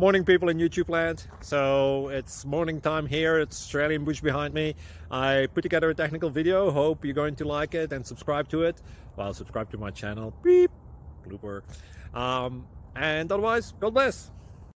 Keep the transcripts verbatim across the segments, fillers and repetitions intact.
Morning, people in YouTube land. So it's morning time here. It's Australian bush behind me. I put together a technical video. Hope you're going to like it and subscribe to it. Well, subscribe to my channel. Beep. Blooper. Um, and otherwise, God bless.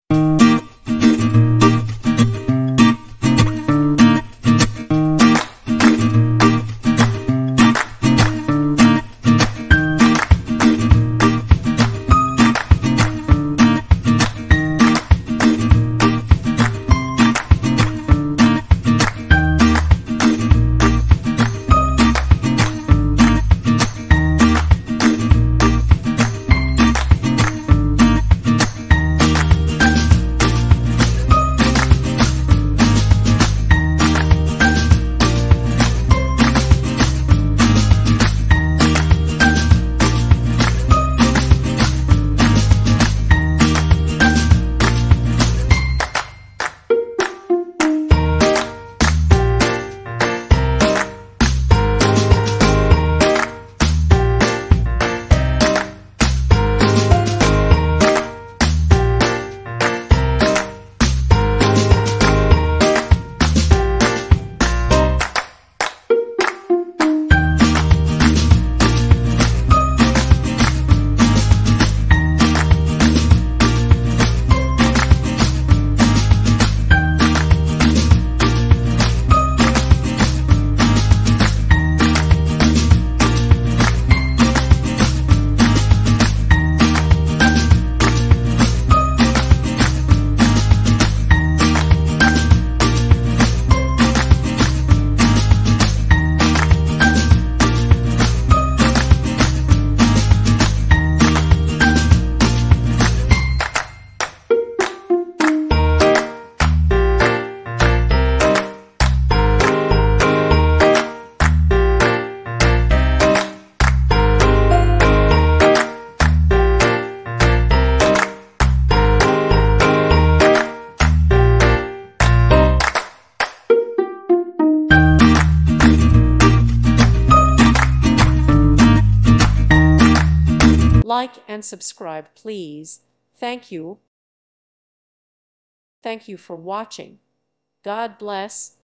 Like and subscribe, please. Thank you. Thank you for watching. God bless.